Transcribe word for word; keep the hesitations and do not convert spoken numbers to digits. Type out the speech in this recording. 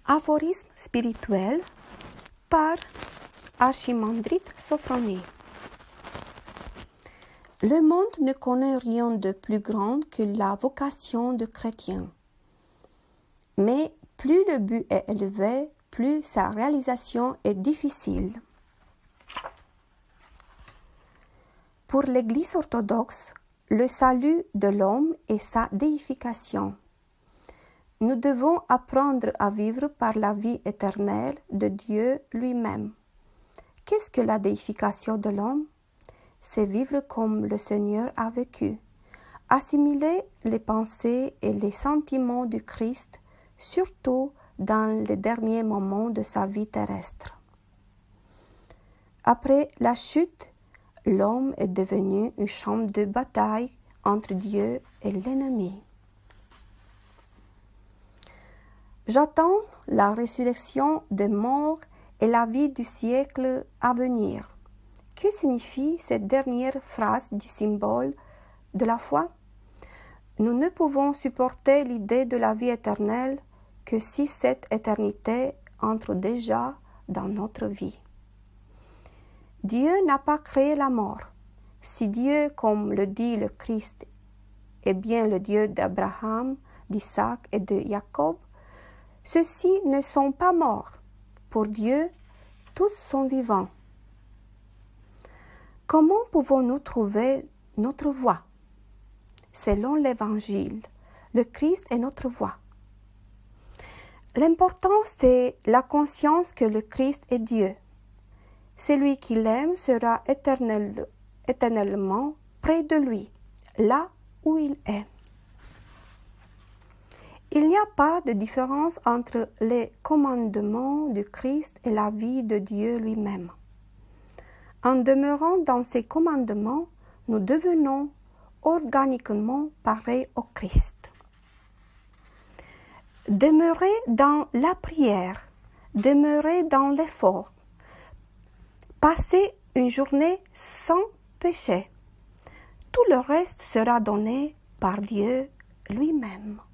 Aphorisme spirituel par Archimandrite Sophronies. Le monde ne connaît rien de plus grand que la vocation de chrétien. Mais plus le but est élevé, plus sa réalisation est difficile. Pour l'Église orthodoxe, le salut de l'homme est sa déification. Nous devons apprendre à vivre par la vie éternelle de Dieu lui-même. Qu'est-ce que la déification de l'homme? C'est vivre comme le Seigneur a vécu, assimiler les pensées et les sentiments du Christ, surtout dans les derniers moments de sa vie terrestre. Après la chute, l'homme est devenu une champ de bataille entre Dieu et l'ennemi. J'attends la résurrection des morts et la vie du siècle à venir. Que signifie cette dernière phrase du symbole de la foi? Nous ne pouvons supporter l'idée de la vie éternelle que si cette éternité entre déjà dans notre vie. Dieu n'a pas créé la mort. Si Dieu, comme le dit le Christ, est bien le Dieu d'Abraham, d'Isaac et de Jacob, ceux-ci ne sont pas morts. Pour Dieu, tous sont vivants. Comment pouvons-nous trouver notre voie? Selon l'Évangile, le Christ est notre voie. L'important, c'est la conscience que le Christ est Dieu. Celui qui l'aime sera éternel, éternellement près de lui, là où il est. Il n'y a pas de différence entre les commandements du Christ et la vie de Dieu lui-même. En demeurant dans ces commandements, nous devenons organiquement pareils au Christ. Demeurez dans la prière, demeurez dans l'effort. Passez une journée sans péché. Tout le reste sera donné par Dieu lui-même.